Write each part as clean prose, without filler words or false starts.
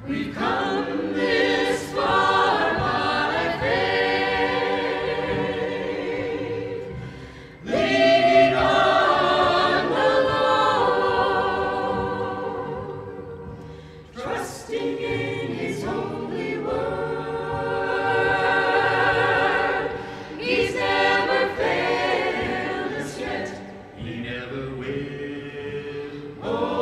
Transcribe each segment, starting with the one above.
We've come this far by faith, leaning on the Lord, trusting in His holy word. He's never failed us yet. He never will.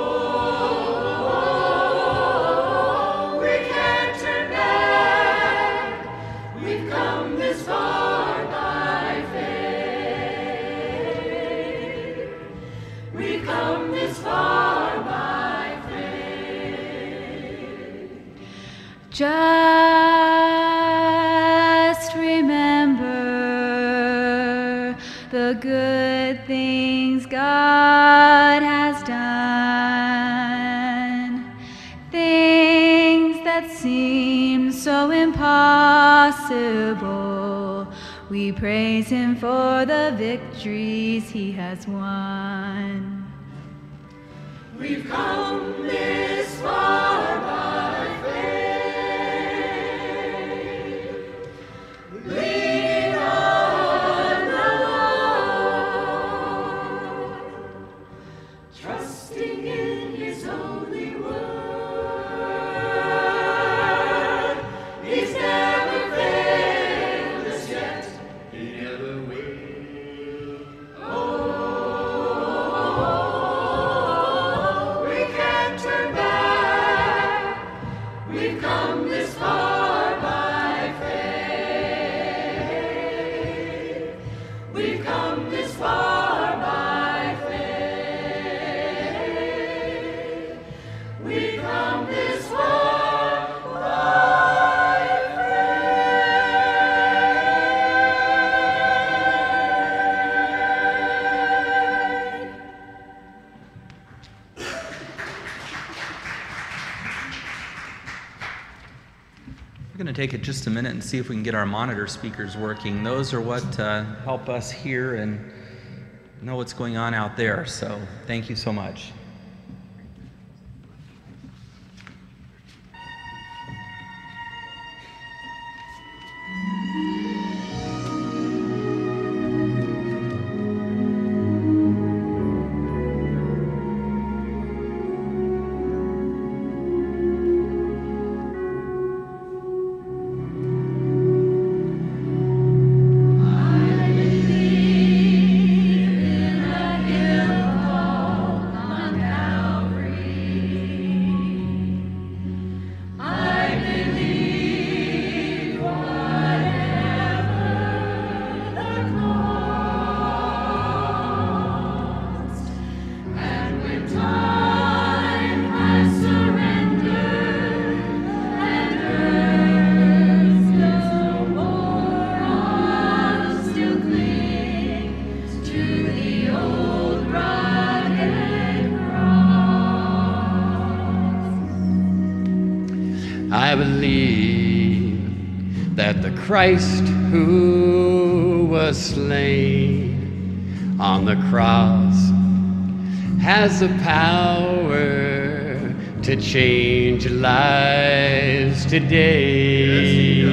Oh, we can't turn back. We've come this far by faith. We've come this far by faith. Just remember the good things God has done, things that seem so impossible. We praise Him for the victories He has won. We've come this far by faith, leaning on the Lord, trusting in His holy word. He's never failed us yet. He never will. Oh, we can't turn back. We've come this far by faith. We've come this far by faith. We've come this far by faith. We're going to take it just a minute and see if we can get our monitor speakers working. Those are what help us hear and know what's going on out there. So thank you so much. I believe that the Christ who was slain on the cross has the power to change lives today.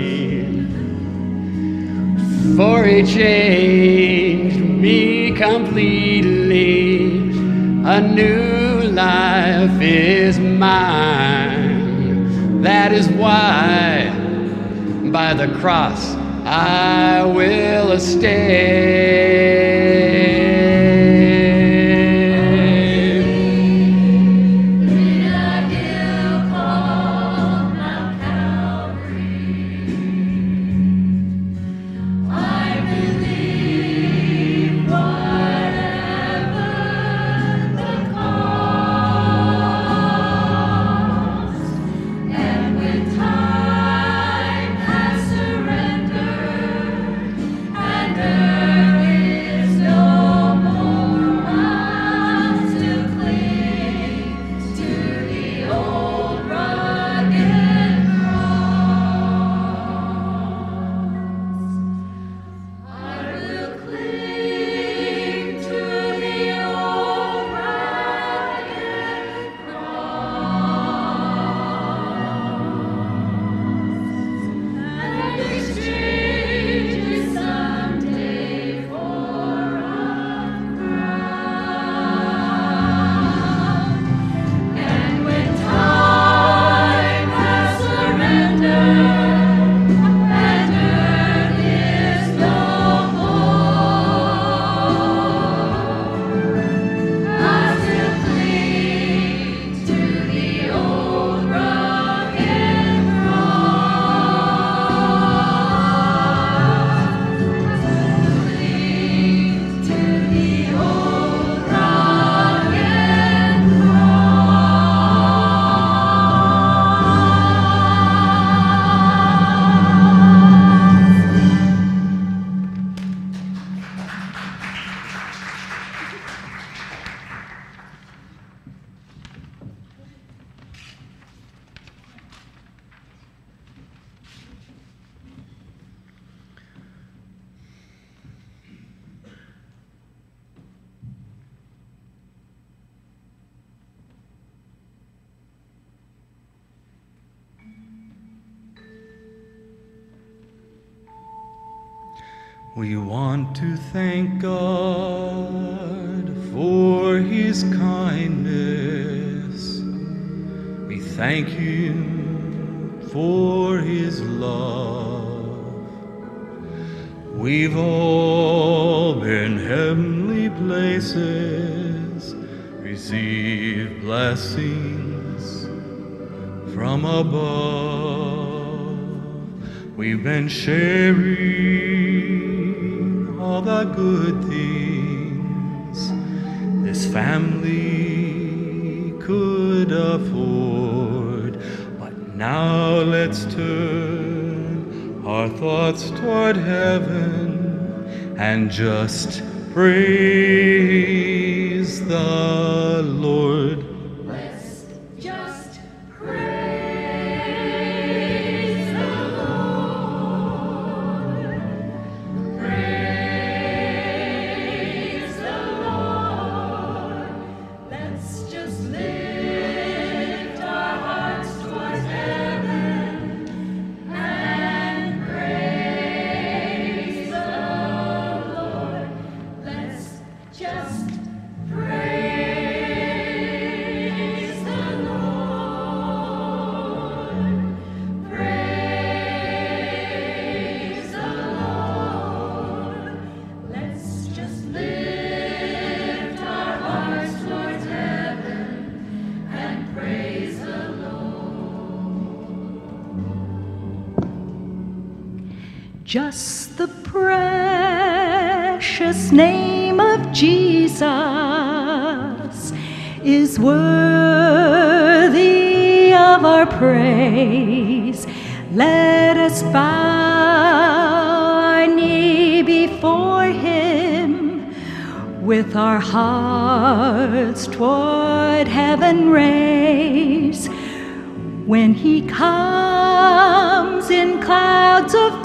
For He changed me completely. A new life is mine. That is why by the cross I will stay. There is no We want to thank God for His kindness. We thank Him for His love. We've all been heavenly places, received blessings from above. We've been sharing all the good things this family could afford. But now let's turn our thoughts toward heaven and just praise the Lord. Let's just praise the Lord. Praise the Lord. Let's just lift our hearts towards heaven and praise the Lord. Let's just praise the Lord. Praise the Lord. Let's just lift our hearts towards heaven and praise the Lord. Just the precious name of Jesus is worthy of our praise. Let us bow our knee before Him, with our hearts toward heaven raise. When He comes in clouds of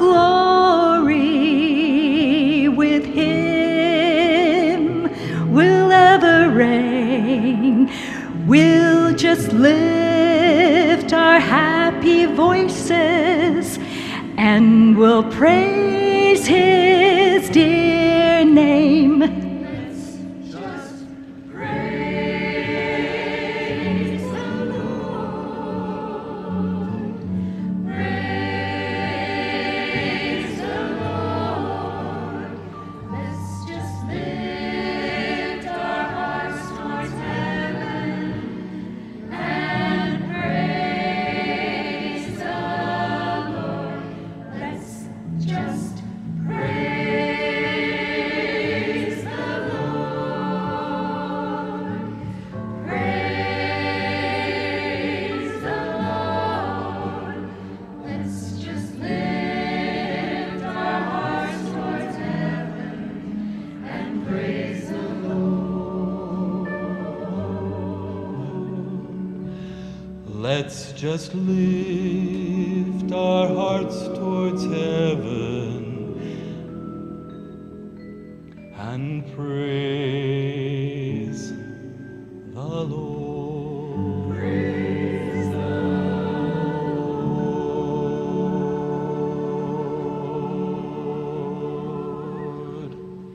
glory, with Him will ever reign. We'll just lift our happy voices and we'll praise His dear name. Let's just praise the Lord. Praise the Lord. Let's just lift our hearts towards heaven and praise the Lord. Let's just praise the Lord. Praise the Lord. Let's just lift our hearts towards heaven and praise the Lord. Let's just lift our hearts towards heaven and praise the Lord. Praise the Lord.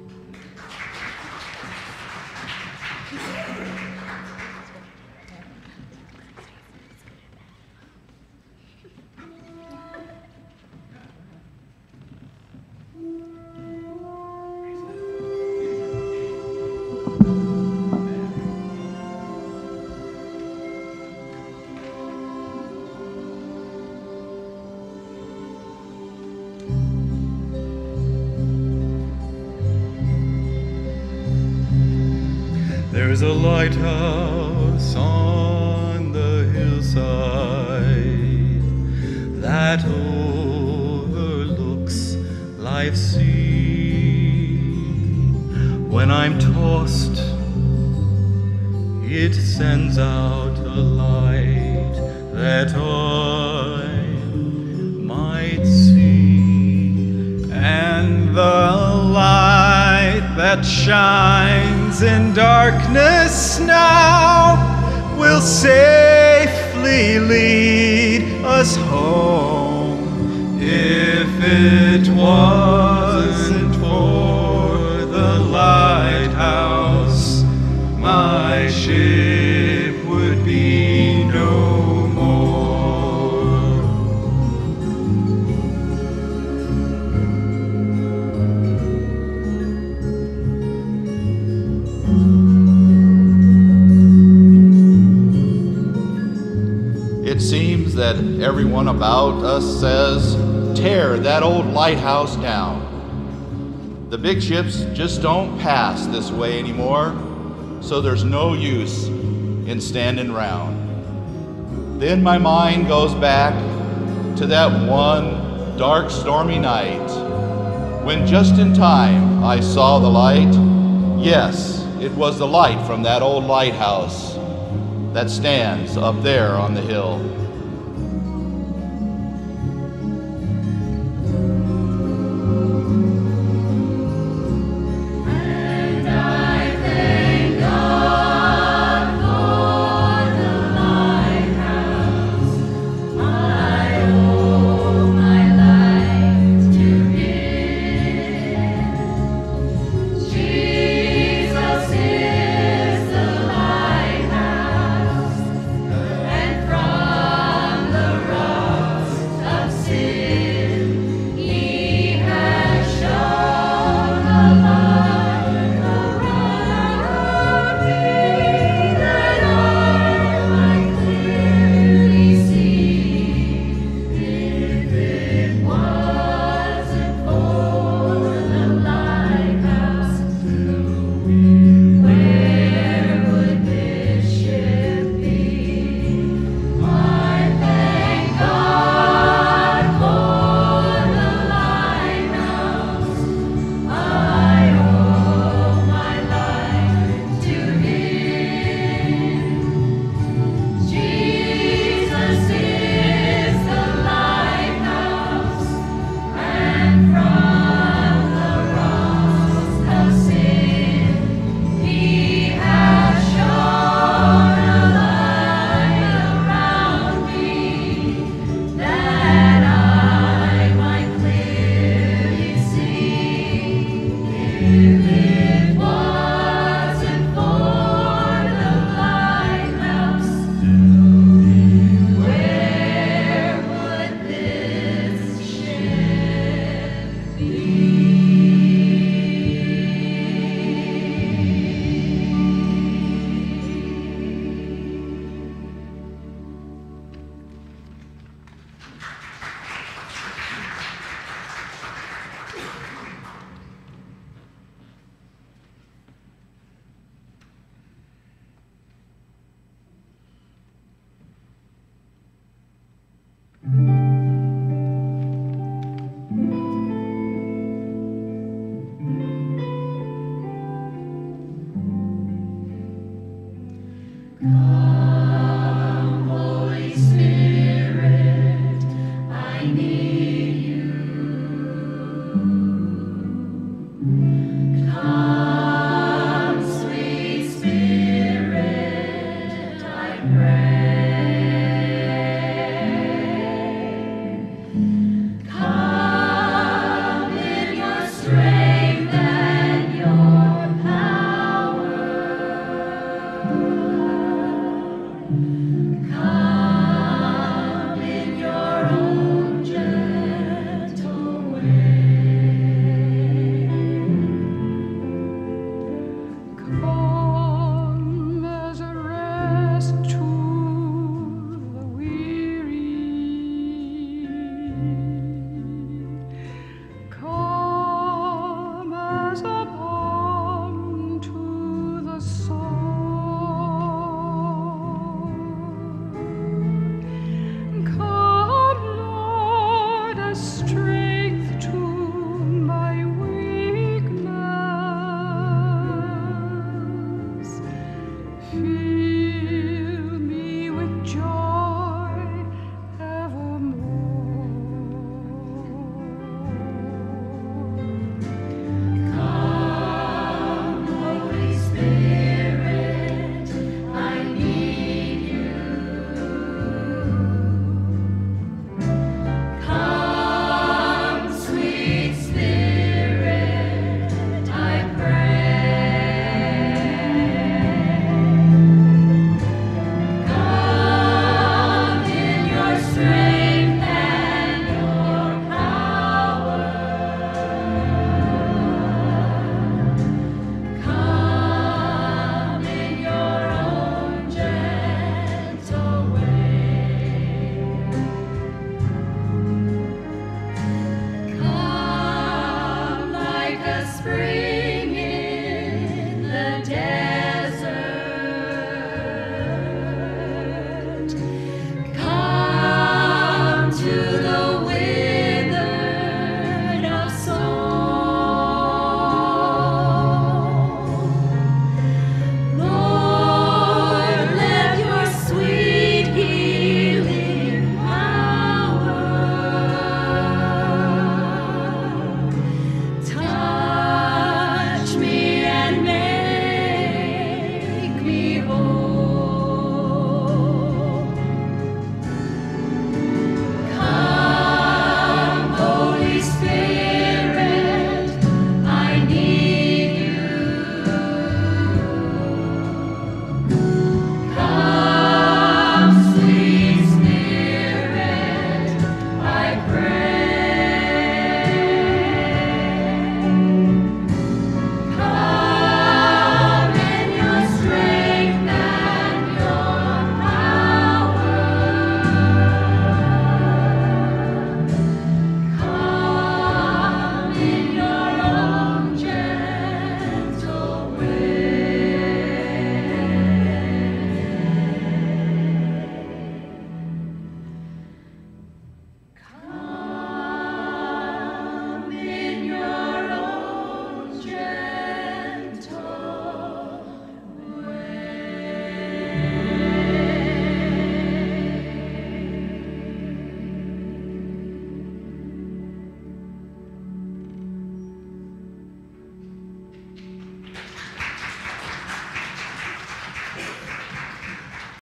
There's a lighthouse on the hillside that overlooks life's sea. When I'm tossed, it sends out a light that I might see. And the light that shines in darkness now will safely lead us home. If it wasn't for seems that everyone about us says, tear that old lighthouse down. The big ships just don't pass this way anymore, so there's no use in standing round. Then my mind goes back to that one dark, stormy night when just in time I saw the light. Yes, it was the light from that old lighthouse that stands up there on the hill.